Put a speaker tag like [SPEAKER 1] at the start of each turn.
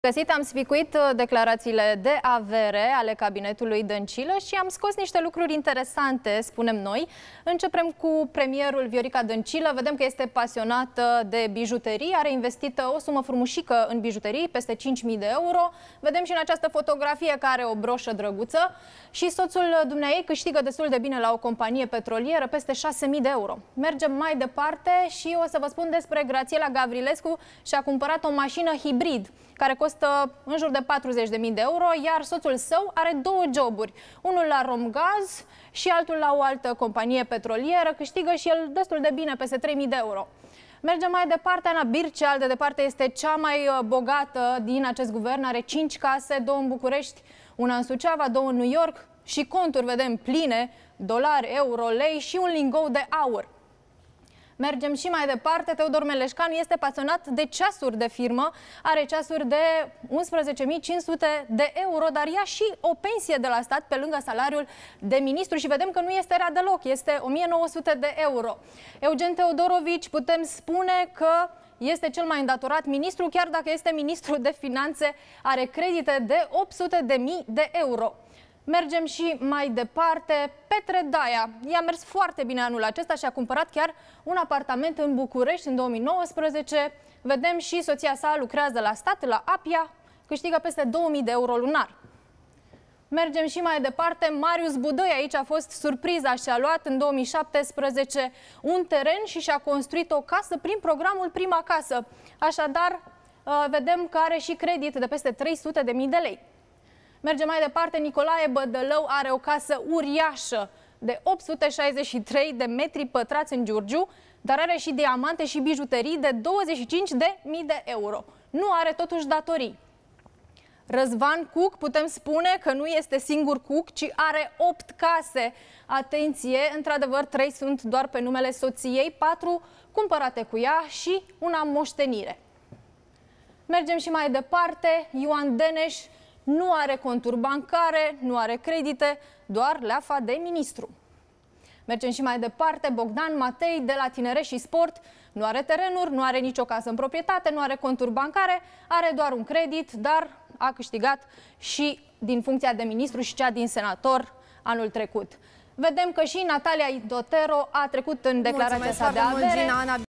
[SPEAKER 1] Am spicuit declarațiile de avere ale cabinetului Dăncilă și am scos niște lucruri interesante, spunem noi. Începem cu premierul Viorica Dăncilă. Vedem că este pasionată de bijuterii, are investită o sumă frumușică în bijuterii, peste 5.000 de euro. Vedem și în această fotografie că are o broșă drăguță. Și soțul dumneaei câștigă destul de bine la o companie petrolieră, peste 6.000 de euro. Mergem mai departe și o să vă spun despre Grațiela Gavrilescu. Și-a cumpărat o mașină hibrid, care costă în jur de 40.000 de euro, iar soțul său are două joburi. Unul la Romgaz și altul la o altă companie petrolieră. Câștigă și el destul de bine, peste 3.000 de euro. Mergem mai departe. Ana Bircea, de departe, este cea mai bogată din acest guvern. Are 5 case, 2 în București, una în Suceava, 2 în New York și conturi, vedem, pline, dolari, euro, lei și un lingou de aur. Mergem și mai departe. Teodor Meleșcanu este pasionat de ceasuri de firmă, are ceasuri de 11.500 de euro, dar ia și o pensie de la stat pe lângă salariul de ministru și vedem că nu este rea deloc, este 1.900 de euro. Eugen Teodorovici, putem spune că este cel mai îndatorat ministru, chiar dacă este ministru de finanțe, are credite de 800.000 de euro. Mergem și mai departe. Petre Daia, i-a mers foarte bine anul acesta și a cumpărat chiar un apartament în București în 2019. Vedem și soția sa lucrează la stat, la APIA, câștigă peste 2.000 de euro lunar. Mergem și mai departe. Marius Budăi, aici a fost surpriza, și-a luat în 2017 un teren și și-a construit o casă prin programul Prima Casă. Așadar, vedem că are și credit de peste 300.000 de lei. Mergem mai departe. Nicolae Bădălău are o casă uriașă de 863 de metri pătrați în Giurgiu, dar are și diamante și bijuterii de 25.000 de euro. Nu are totuși datorii. Răzvan Cuc, putem spune că nu este singur Cuc, ci are 8 case. Atenție, într-adevăr, 3 sunt doar pe numele soției, 4 cumpărate cu ea și una moștenire. Mergem și mai departe. Ioan Deneș nu are conturi bancare, nu are credite, doar leafa de ministru. Mergem și mai departe. Bogdan Matei, de la Tineret și Sport, nu are terenuri, nu are nicio casă în proprietate, nu are conturi bancare, are doar un credit, dar a câștigat și din funcția de ministru și cea din senator anul trecut. Vedem că și Natalia Dotero a trecut în declarația sa de avere.